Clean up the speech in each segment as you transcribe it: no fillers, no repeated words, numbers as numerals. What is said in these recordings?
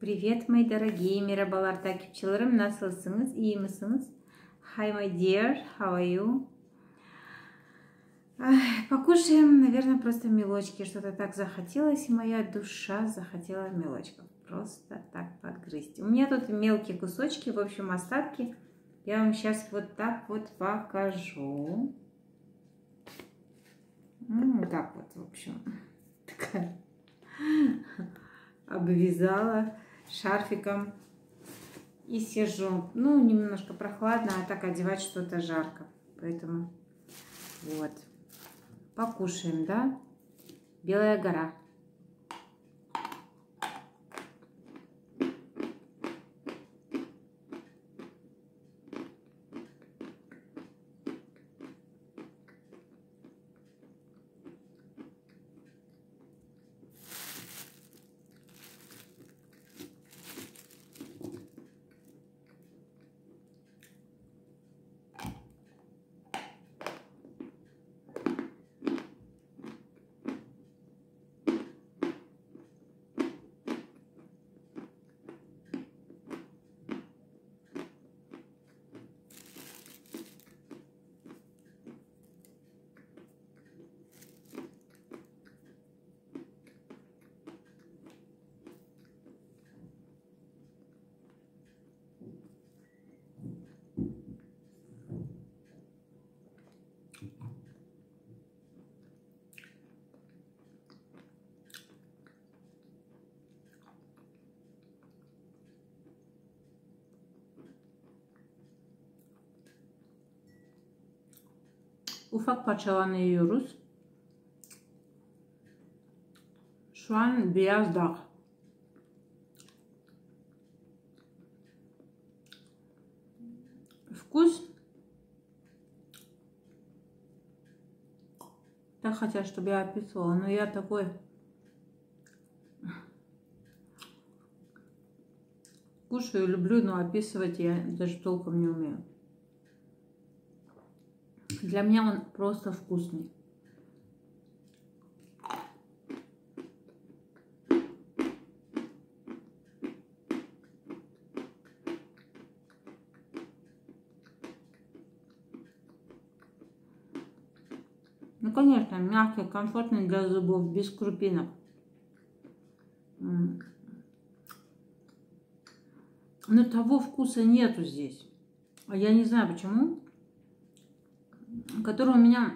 Привет, мои дорогие Мирабалар такипчиларым, насылсыңыз, иймисиңиз? Hi, my dear, how are you? Покушаем, наверное, просто мелочки. Что-то так захотелось, и моя душа захотела мелочков. Просто так подгрызть. У меня тут мелкие кусочки, в общем, остатки. Я вам сейчас вот так вот покажу. Вот так вот, в общем. Такая обвязала шарфиком и сижу. Ну, немножко прохладно, а так одевать что-то жарко. Поэтому вот. Покушаем, да? Белая гора. Ufak parçalarını yiyoruz. Şu an beyaz dağ. Вкус. Так хотят, чтобы я описывала, но я такой кушаю, люблю, но описывать я даже толком не умею. Для меня он просто вкусный. Ну, конечно, мягкий, комфортный для зубов, без крупинок. Но того вкуса нету здесь. А я не знаю почему. Которые у меня...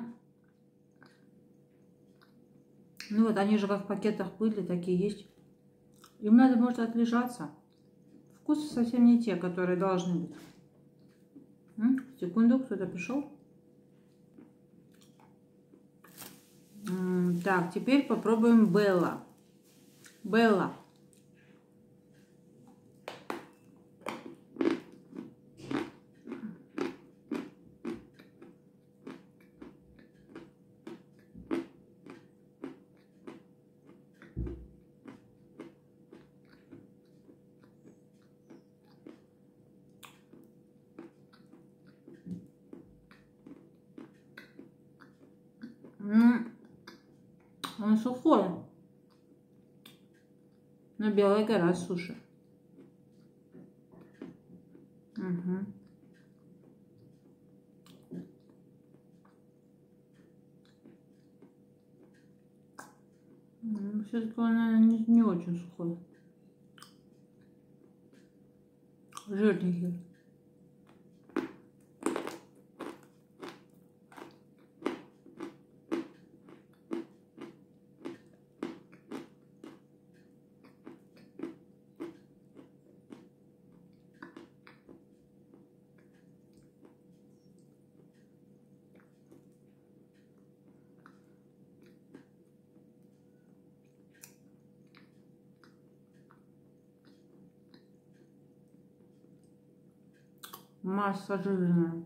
Ну вот, они же как в пакетах были, такие есть. Им надо, может, отлежаться. Вкусы совсем не те, которые должны быть. Секунду, кто-то пришел. Так, теперь попробуем Белла. Белла. Он сухой. Но белая гора суши. Все-таки он, наверное, не очень сухой. Жирненький. Масса жирная.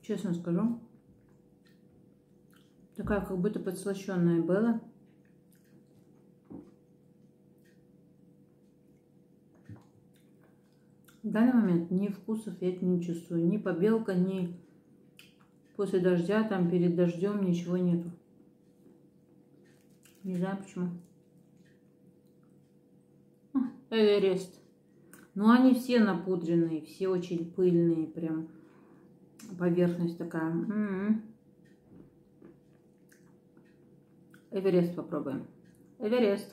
Честно скажу. Такая как будто подслащенная Белла. В данный момент ни вкусов я не чувствую. Ни побелка, ни после дождя, там перед дождем ничего нету. Не знаю почему. Эверест. Ну они все напудренные, все очень пыльные, прям поверхность такая. Эверест попробуем. Эверест.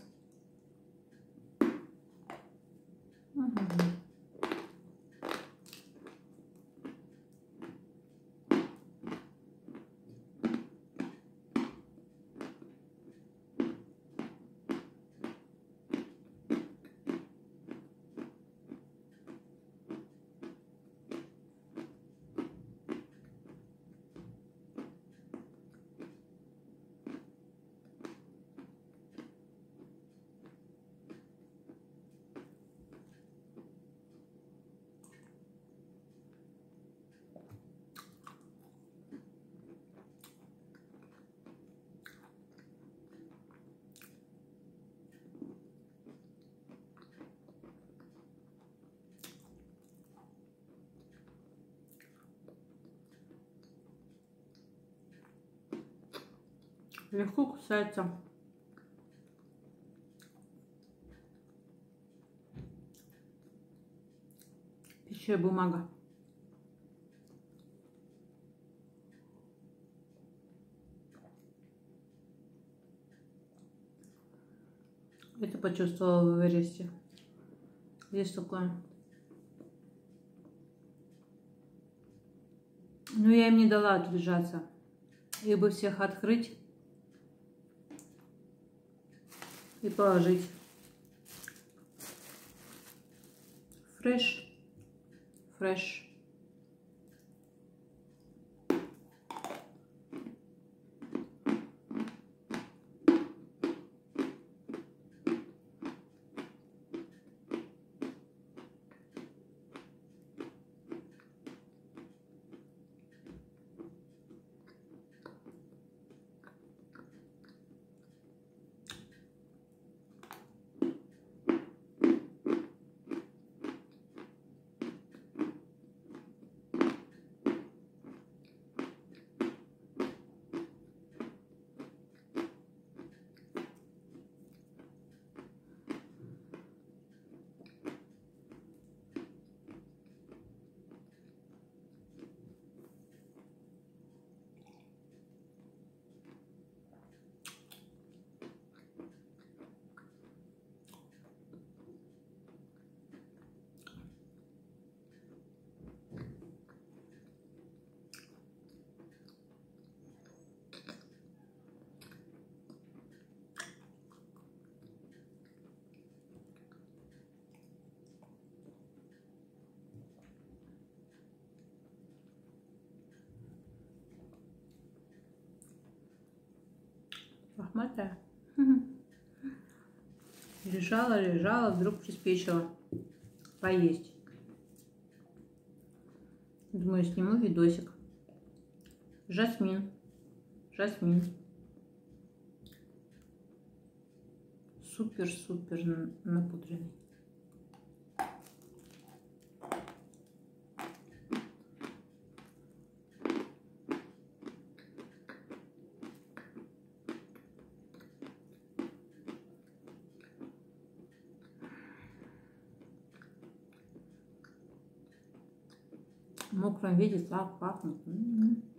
Легко кусается. Пищевая бумага. Это почувствовала в Эвересте. Есть такое. Но я им не дала отлежаться. Их бы всех открыть и положить. Фреш. Фреш. Лохматая. Лежала, вдруг приспичила поесть. Думаю, сниму видосик. Жасмин. Супер напудренный. В мокром виде так пахнет.